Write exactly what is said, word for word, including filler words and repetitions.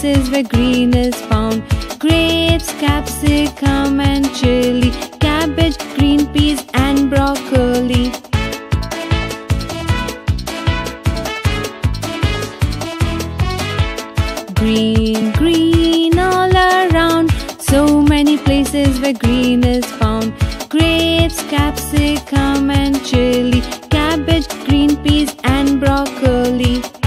places where green is found. Grapes, capsicum and chili, cabbage, green peas and broccoli. Green, green all around, so many places where green is found. Grapes, capsicum and chili, cabbage, green peas and broccoli.